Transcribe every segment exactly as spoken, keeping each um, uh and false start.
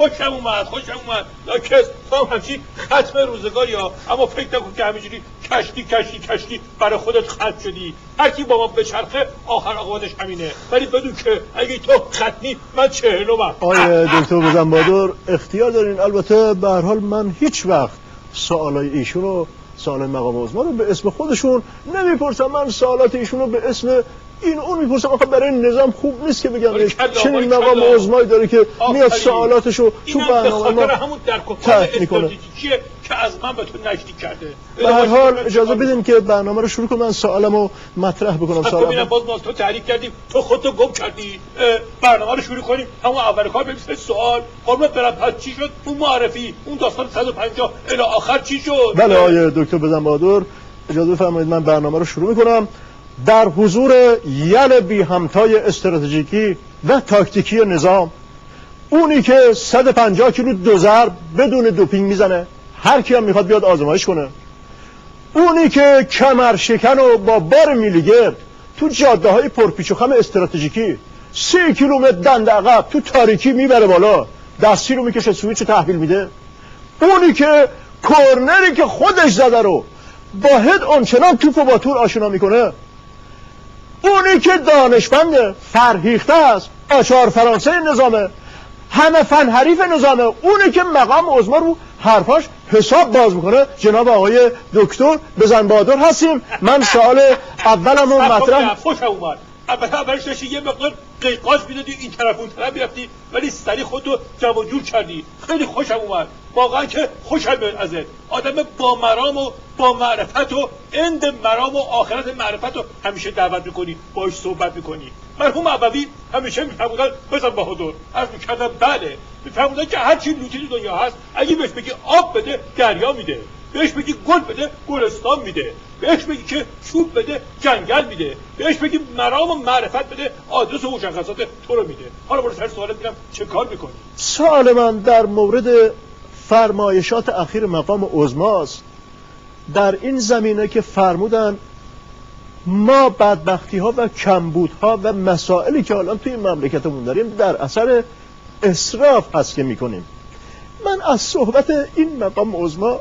خوشم اومد خوشم اومد ناکس تو هم همچین ختم روزگاری ها، اما فکر نکن که همینجوری کشتی کشتی کشتی برای خودت ختم شدی. هر کی با ما بچرخه آخر آقابتش همینه، ولی بدون که اگه تو ختمی من چهلمم. آقای دکتر بزنبادر اختیار دارین. البته به هر حال من هیچ وقت سوالای ایشون رو، سوالای مقام عظما رو به اسم خودشون نمیپرسم. من سوالات ایشون رو به اسم این اون میپرسم. آخه برای این نظام خوب نیست که بگم چنین مقام عظمایی داره که میاد سوالاتشو تو برنامه ما همون در استراتژیکیه که از من به تو نزدیک کرده. به هر حال اجازه بدیم که برنامه رو شروع کنم، من سوالمو مطرح بکنم. سوالم ببینم باز ما تو تحریک کردیم، تو خودتو گم کردی. برنامه رو شروع کنیم. همون اول کار بریم سوال. قربونت برم پس چی شد اون معرفی اون داستان صد و پنجاه الی آخر چی شد؟ بله آقای دکتر بزنبادر اجازه بفرمایید من برنامه رو شروع میکنم. در حضور یل بی همتای استراتژیکی و تاکتیکی نظام، اونی که صد و پنجاه کیلو دوزر بدون دوپینگ میزنه، هر کی هم میخواد بیاد آزمایش کنه، اونی که کمر شکن و با بار میلیگرد تو جاده های پرپیچ و خم استراتژیکی سی کیلومتر دند عقب تو تاریکی میبره بالا، دستی رو میکشه سویچ تحویل میده، اونی که کورنری که خودش زده رو با هد آنچنان توپ و با تور آشنا میکنه، اونی که دانشمند فرهیخته است، آچار فرانسه نظامه، همه فن حریف نظامه، اونی که مقام عظما رو حرفاش حساب باز میکنه، جناب آقای دکتر بزنبادر هستیم. من سوال اولم رو مطرح خوشم اومد. البته اولش داشتی یه مقدار قیقاش میدادی این طرف اون طرف میرفتی، ولی سریع خودتو جمع جور کردی. خیلی خوشم اومد، واقعا که خوشم میاد ازت. آدم با مرام و با معرفت و اند مرام و آخرت معرفت رو همیشه دعوت میکنی، باهاش صحبت میکنی. مرحوم ابوی همیشه میفرمودن بزن بهادر، عرض میکردم بله، میفرمودن که هر چی لوتی تو دنیا هست اگه بهش بگی آب بده دریا میده، بهش بگی گل بده گلستان میده، بهش بگی که چوب بده جنگل میده، بهش بگی مرام و معرفت بده آدرس و مشخصات تو رو میده. حالا برو سر سوالت میگم چه کار میکنی؟ سوال من در مورد فرمایشات اخیر مقام عظماست. در این زمینه که فرمودن ما بدبختی ها و کمبودها و مسائلی که الان توی مملکتمون داریم در اثر اسراف هست که میکنیم. من از صحبت این مقام عظما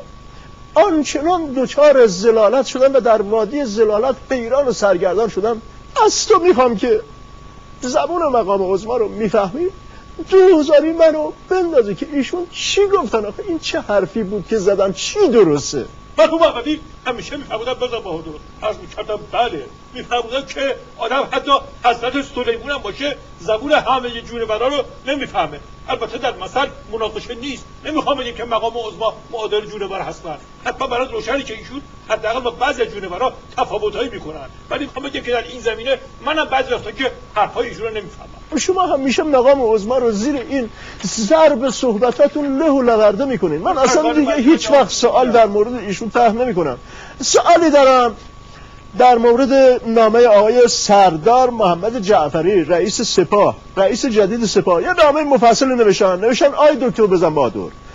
آنچنان دوچار زلالت شدم و در وادی زلالت حیران و سرگردان شدم. از تو میخوام که زبون مقام عظما رو میفهمی، دوزاری منو بندازی که ایشون چی گفتن. آخه این چه حرفی بود که زدن؟ چی درسته؟ مرحوم ابوی همیشه میفرمودن بزن بهادر، عرض میکردم بله، میفرمودن که آدم حتی حضرت سلیمان هم باشه زبون همه جونورا رو نمیفهمه. البته در مثل مناقشه نیست، نمیخوام بگم که مقام عظما معادل جونور هستن، حتما برات روشنی که ایشون حداقل با بعضی از جونورا تفاوتایی میکنن، ولی میخوام بگم که در این زمینه منم بعضی وقتا که حرفای ایشون رو نمیفهمم. شما همیشه مقام عظما رو زیر این ضرب صحبتاتون له و لورده میکنین. من اصلا دیگه هیچ وقت سوال در مورد ایشون طرح نمیکنم. سوالی دارم در مورد نامه آقای سردار محمد جعفری رئیس سپاه، رئیس جدید سپاه. یه نامه مفصل نوشتن نوشتن آی دکتر بزنبادر،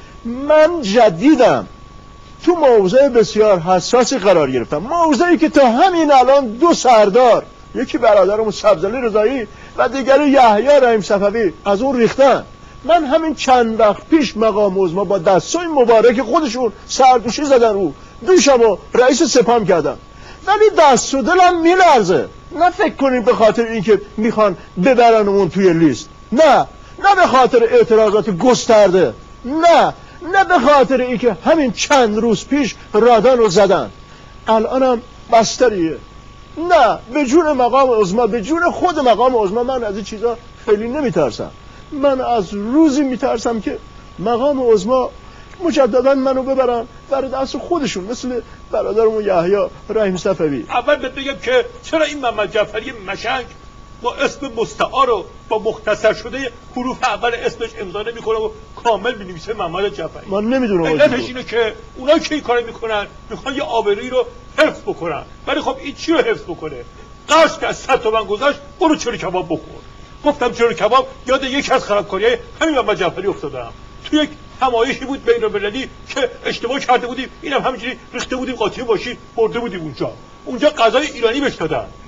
من جدیدم تو موضع بسیار حساسی قرار گرفتم، موضعی که تا همین الان دو سردار، یکی برادرمون سبزعلی رضایی و دیگری یحیی رحیم صفوی از اون ریختن. من همین چند وقت پیش مقام عظما با دستای مبارک خودشون سردوشی زدن رو دوشم و رئیس سپاه کردم، ولی دست و دلم میلرزه. نه فکر کنید به خاطر اینکه میخوان ببرنمون توی لیست، نه نه به خاطر اعتراضات گسترده، نه نه به خاطر اینکه همین چند روز پیش رادان رو زدن الانم بستریه. نه، به جون مقام عظما، به جون خود مقام عظما من از این چیزا خیلی نمیترسم. من از روزی میترسم که مقام عظما مجددا منو ببرن در دست خودشون، مثل برادرمون یحیی رحیم صفوی. اول بهت بگم که چرا این محمد جعفری مشنگ با اسم مستعار رو با مختصر شده حروف اول اسمش امضا نمیکنه و کامل بنویسه محمد جعفری؟ من نمیدونم. علتش اینه که اونایی که این کارو میکنن میخوان یه آبرویی رو حفظ بکنن، ولی خب این چی رو حفظ بکنه؟ قرض که از صد تومن گذاشت برو چلو کباب بخور. گفتم چلو کباب یاد یکی از خرابکاریای همین محمد جعفری افتادم. تو یک همایشی بود بین المللی که اشتباه کرده بودیم، اینم همینجوری ریخته بودیم قاطی باشی برده بودیم اونجا. اونجا غذای ایرانی بهش دادن.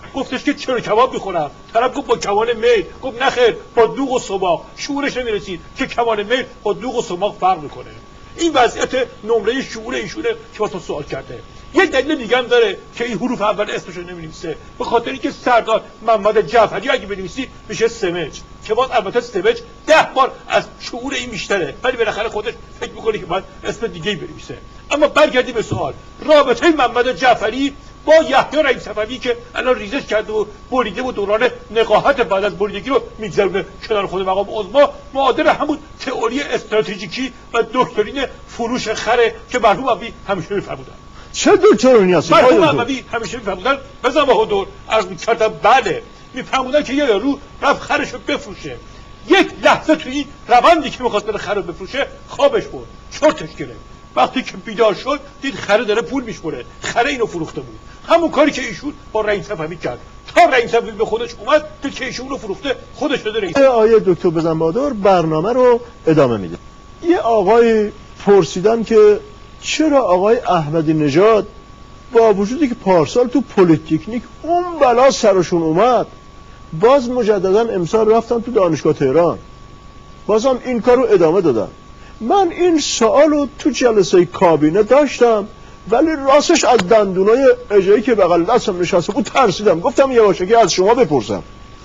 گفتش که چرا کباب میخورم؟ طرف گفت با کمان میل. گفت نخیر، با دوغ و صباغ. شعورش نمیرسید که کمان میل با دوغ و صباغ فرق میکنه. این وضعیت نمره شعور ایشونه که واسه سوال کرده. یه دلیل دیگه هم داره که این حروف اول اسمش رو نمی‌نویسه، به خاطر اینکه سردار محمد جعفری اگه بنویسی میشه سمج، که باز البته سمج ده بار از شعور این بیشتره، ولی بالاخره خودش فکر میکنه که باید اسم دیگه‌ای بنویسه. اما برگردیم به سوال. رابطه محمد جعفری با یحیی رئیس صفوی که الان ریزش کرده و بریده و دوران نقاهت بعد از بریدگی رو میگذرونه کنار خود مقام عظما، معادل همون تئوری استراتژیکی و دکترین فروش خره که مرحوم ابی همیشه می‌فرمودن. چه دکترانی هستی؟ مرحوم ابی همیشه می‌فرمودن بزن بهادر، عرض می‌کردم بله، می‌فرمودن که یه یارو رفت خرش رو بفروشه، یک لحظه توی این روندی که می‌خواست بره خر رو بفروشه خوابش برد، چرتش گرفت. وقتی که بیدار شد دید خره داره پول میشمره، خره اینو فروخته بود. همون کاری که ایشون با رئیس صفوی کرد تا رئیس صفوی به خودش اومد دید که ایشون رو فروخته، خودش شده رئیس. آیه دکتر بزن بهادر برنامه رو ادامه میده. یه آقای پرسیدن که چرا آقای احمدی نژاد با وجودی که پارسال تو پلیتکنیک اون بلا سرشون اومد باز مجددا امسال رفتن تو دانشگاه تهران بازم این کار رو ادامه دادن. من این سوال رو تو جلسه کابینه داشتم ولی راستش از دندونای اجایی که بغل دستم نشسته بود ترسیدم، گفتم یواشکی از شما بپرسم.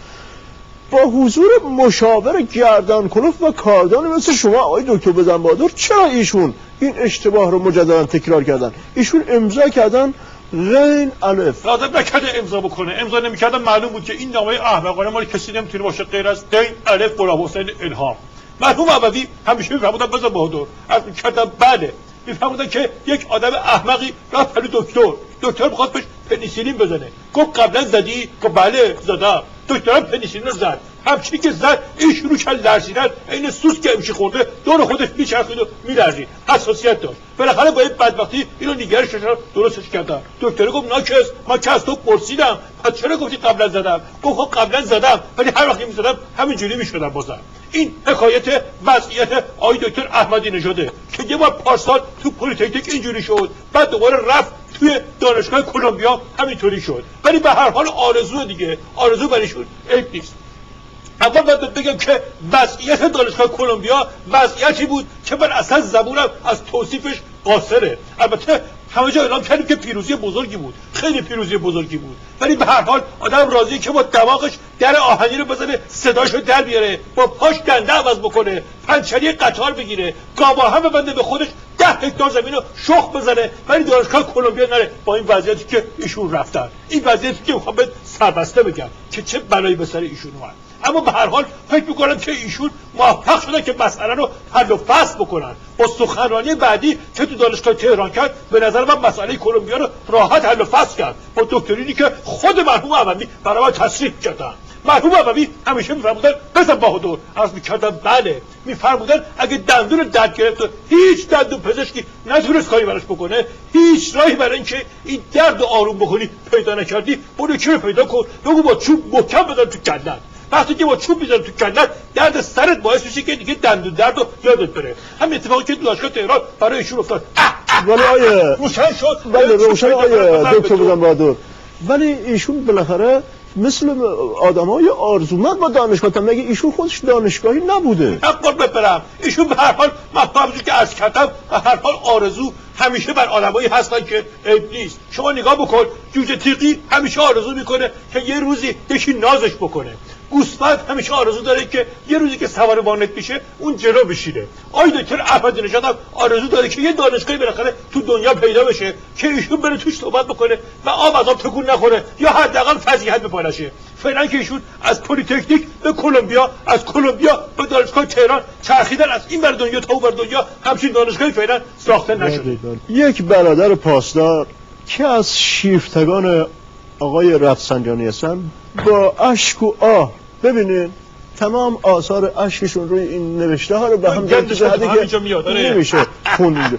با حضور مشاور گردن کلوف و کاردان مثل شما آقای دکتر بزن بهادر چرا ایشون این اشتباه رو مجددا تکرار کردن؟ ایشون امضا کردن غین الف. لازم نکرده امضا بکنه، امضا نمی‌کردن معلوم بود که این نامه احمقانه مال کسی نمیتونه باشه غیر از غین الف غلام حسین الهام. مرحوم ابوی همیشه می‌فرمودن بزن بهادر، از می‌کردن بله، می‌فرمودن که یک آدم احمقی رفت پلو دکتر، دکتر می‌خواد بهش پنیسیلین بزنه، گفت قبلا زدی؟ گفت بله زدم. دکترم پنیسیلین رو زد، همچنین که زد این شروع کرد لرزیدن، این سوس که امشی خورده دور خودش میچرخید و میلرزید، حساسیت داشت. بالاخره با این بدبختی اینو نگرش شدن درستش کردن. دکتر گفت ناکس، من که از تو پرسیدم پس چرا گفتی قبلا زدم؟ گفت خب قبلا زدم ولی هر وقت میزدم همینجوری میشدم بازم. این حکایت وضعیت آقای دکتر احمدی نژاده که یه بار پارسال تو پلیتکنیک اینجوری شد، بعد دوباره رفت توی دانشگاه کلمبیا همینطوری شد، ولی به هر حال آرزو دیگه، آرزو برایشون عیب نیست. اول باید بگم که وضعیت دانشگاه کلمبیا وضعیتی بود که من اصلا زبونم از توصیفش قاصره. البته همه جا اعلام کردیم که پیروزی بزرگی بود، خیلی پیروزی بزرگی بود، ولی به هر حال آدم راضیه که با دماغش در آهنی رو بزنه، صداشو در بیاره، با پاش دنده عوض بکنه، پنچری قطار بگیره، گاوا هم ببنده به خودش، ده هکتار زمین رو شخ بزنه، ولی دانشگاه کلمبیا نره. با این وضعیتی که ایشون رفتن، این وضعیتی که میخوام بهت سربسته بگم که چه بلایی به سر ایشون اومد. اما به هر حال فکر میکنم که ایشون موفق شدن که مسئله رو حل و فصل بکنن. با سخنرانی بعدی که تو دانشگاه تهران کرد به نظر من مسئله کلمبیا رو راحت حل و فصل کرد با دکترینی که خود مرحوم ابوی برای من تصریح کردن. مرحوم ابوی همیشه میفرمودن بزن بهادر، عرض میکردن بله، میفرمودن اگه دندون درد گرفت و هیچ دندون پزشکی نتونست کاری براش بکنه، هیچ راهی برای اینکه این درد رو آروم بکنی پیدا نکردی، برو یکی رو پیدا کن، بگو با چوب محکم بزن تو کلت. وقتی که با چوب میزنه تو کلت درد سرت باعث میشه که دیگه دندون درد رو یادت بره. همین اتفاقی که تو دانشگاه تهران برای ایشون افتاد. ولی آیه روشن شد. بله روشن آیه دکتر بزن بهادر. ولی ایشون بالاخره مثل آدمای آرزومند با دانشگاه تا مگه ایشون خودش دانشگاهی نبوده؟ حق بپرم. ایشون به هر حال مطلبی که عرض کردم به هر حال آرزو همیشه بر آدمایی هستن که عیب نیست. شما نگاه بکن، جوجه تیغی همیشه آرزو میکنه که یه روزی یکی نازش بکنه. گوسفند همیشه آرزو داره که یه روزی که سوار وانت میشه اون جلو بشینه. آقای دکتر احمدی نژاد هم آرزو داره که یه دانشگاهی بالاخره تو دنیا پیدا بشه که ایشون بره توش صحبت بکنه و آب از آب تکون نخوره یا حداقل فضیحت بپاشه. فعلا که ایشون از پلیتکنیک به کلمبیا، از کلمبیا به دانشگاه تهران چرخیدن، از این بر دنیا تا اون بر دنیا، همچین دانشگاهی فعلا ساخته نشده. یک برادر پاسدار که از شیفتگان آقای رفسنجانی هستن با اشک و آه، ببینین تمام آثار اشکشون روی این نوشته ها رو به هم جدی که نمیشه خوند.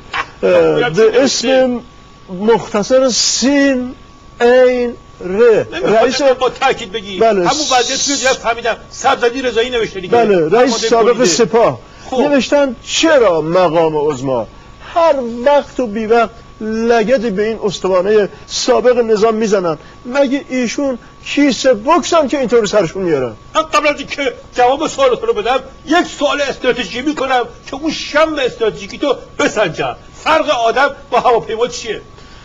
به اسم مختصر سین این ر رئیس با تاکید بگی بله. همون وضعیت رو دیگه فهمیدم. سبزدی رضایی نوشته دیگه. بله رئیس سابق سپاه نوشتن چرا مقام عظما هر وقت و بی وقت لگد به این استوانه سابق نظام میزنن؟ مگه ایشون کیسه بکسن که اینطور سرشون میارن. من قبل از اینکه جواب سوالتون رو بدم یک سوال استراتژیکی میکنم که اون شم استراتژیکی تو بسنجم. فرق آدم با هواپیما چیه؟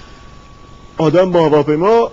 آدم با هواپیما،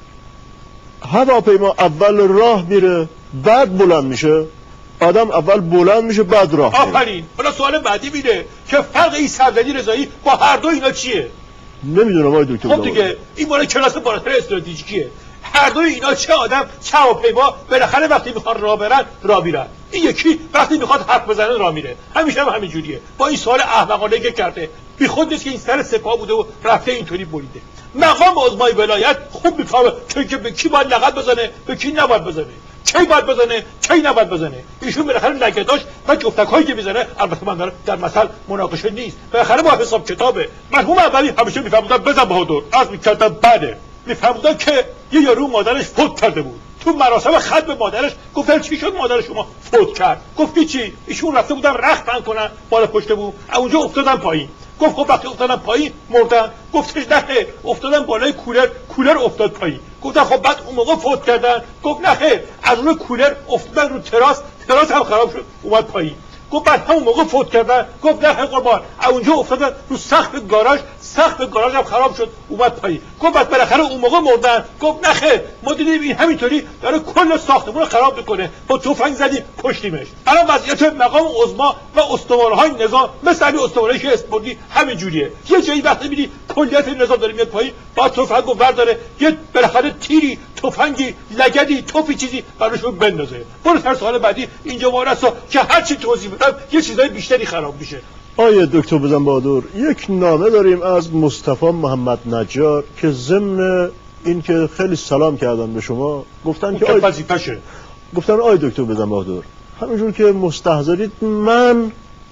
هواپیما اول راه میره بعد بلند میشه، آدم اول بلند میشه بعد راه میره. آفرین. حالا سوال بعدی میده که فرق این سرزنی رضایی با هر دو اینا چیه؟ نمیدونم آقای دکتر. خب دیگه این مال کلاس بالاتر استراتژیکیه. هر دوی اینا چه آدم چه هواپیما بالاخره وقتی میخوان راه برن راه میرن. این یکی وقتی میخواد حرف بزنه راه میره. همیشه هم همین جوریه. با این سوال احمقانه که کرده بی خود نیست که این سر سپاه بوده و رفته اینطوری بریده. مقام عظمای ولایت خوب میفهمه که به کی باید لغت بزنه به کی نباید بزنه، کی باید بزنه کی نباید بزنه. ایشون بالاخره لگداش و جفتکایی که میزنه، البته من دارم در مثل مناقشه نیست، بالاخره با حساب کتابه. مرحوم اولی همیشه میفهموندن بزن بهادر، از میکردن بده. میفهموندن که یه یارو مادرش فوت کرده بود، تو مراسم ختم مادرش گفتن چی شد مادر شما فوت کرد؟ گفت چی؟ ایشون رفته بودن رخت بند کنن بالا پشت بود، اونجا افتادن پایین. گفت خب وقتی افتادن پایین مردن. گفتش نه، افتادن بالای کولر، کولر افتاد پایین. گفتن خب بعد اون موقع فوت کردن؟ گفت نه خیر، از اون کولر افتادن رو تراس، تراس هم خراب شد اومد پایین. گفت بعد همون موقع فوت کردن؟ گفت نه خیر قربان، اونجا افتادن رو سقف گاراژ، سقف گاراژ هم خراب شد اومد پایین. گفت بعد بالاخره اون موقع مردن؟ گفت نه خیر، ما دیدیم این همینطوری داره کل ساختمون رو خراب میکنه، با تفنگ زدیم کشتیمش. الان وضعیت مقام عظما و استوارهای نظام مثل همین استوارهایی که اسپوردی همین جوریه. یه جایی وقتی میبینی کلیت نظام داره میاد پایین، با تفنگو برداره یه بالاخره تیری، تفنگی، لگدی، توپی چیزی براشون بندازه. برو سر سوال بعدی. اینجا وارسا که هر چی توضیح بدم یه چیزای بیشتری خراب میشه. آیه دکتر بزن بهادر، یک نامه داریم از مصطفی محمد نجار که ضمن این که خیلی سلام کردن به شما، گفتن که آی وظیفه‌شه. گفتن آیه دکتر بزن بهادر همینجور که مستحضرید من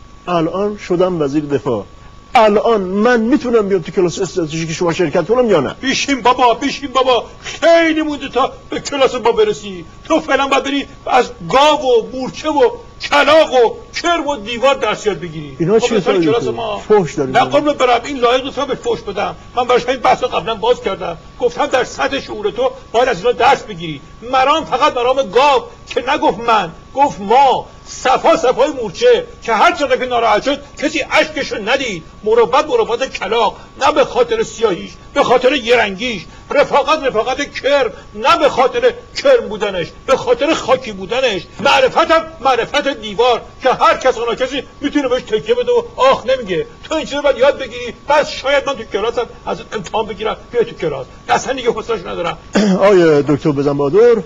الان شدم وزیر دفاع، الان من میتونم بیام تو کلاس استراتژیک شما شرکت کنم یا نه؟ بیشیم بابا، بیشیم بابا، خیلی مونده تا به کلاس ما برسی. تو فعلا باید بری از گاو و مورچه و کلاغ و کرم و دیوار درس یاد بگیری. اینا چیه تا کلاس ما فوش داریم؟ نه قربون برم، این لایق نیست به فوش بدم. من براش این بحث قبلا باز کردم، گفتم در سطح شعور تو باید از اینا درس بگیری. مرام فقط مرام گاو که نگفت من، گفت ما. صفا صفای مورچه که هر چقدر که ناراحت شد کسی اشکشو ندید. مروت مروت کلاغ، نه به خاطر سیاهیش، به خاطر یرنگیش. رفاقت رفاقت کرم، نه به خاطر کرم بودنش، به خاطر خاکی بودنش. معرفت هم معرفت دیوار که هر کس اون کسی میتونه بهش تکیه بده و آخ نمیگه. تو این چیزا باید یاد بگیری. بس شاید من تو کلاسم از امتحان بگیرم بیا تو کلاس. اصلا دیگه حوصله‌اش ندارم. آیه دکتر بزن بهادر،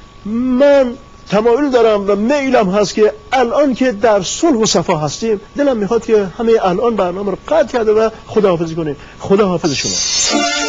من تمایل دارم و میلم هست که الان که در صلح و صفا هستیم دلم میخواد که همه الان برنامه رو قطع کرده و خداحافظی کنیم. خداحافظ شما.